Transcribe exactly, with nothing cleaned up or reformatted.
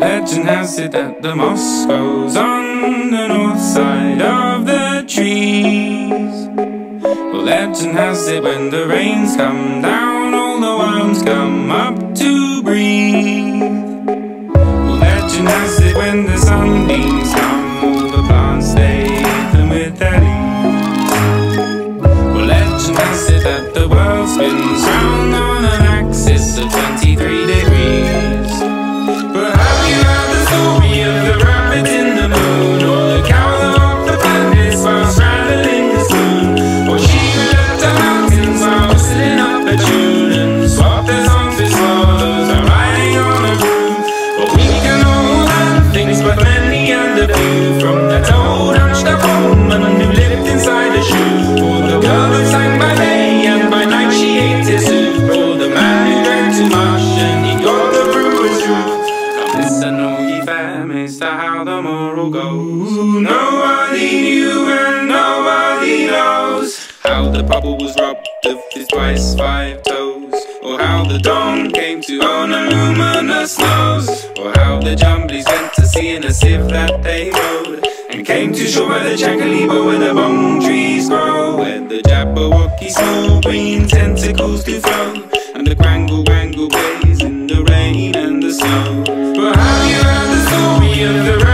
Legend has it that the moss grows on the north side of the trees. Well, legend has it when the rains come down, all the worms come up to breathe. Well, legend has it when the sunbeams come, all the plants they them with their leaves. Well, legend has it that the world spins round on an axis of twenty-three degrees. But have you heard the story of the rabbit in the moon, or the cow that walked the planets while straddling the spoon, or she who left the mountains while whistling up a tune and swapped their songs with swallows while riding on a broom? But we can all learn things but many and a few from that old hunched-up woman who lived inside a shoe, or the girl who sang by day and by night she ate his soup, or the man who drank too much and he got the brewer's roof. Listen, all ye families, to how the moral goes. Nobody knew and nobody knows how the bubble was robbed of his twice five toes, or how the dawn came to own a luminous nose, or how the jumblies went to sea in a sieve that they rode, and came to shore by the Chancalibo where the bong trees grow, where the Jabberwocky small green tentacles do flow, and the Quangle Wangle plays in the rain and the snow. But have you heard the story of the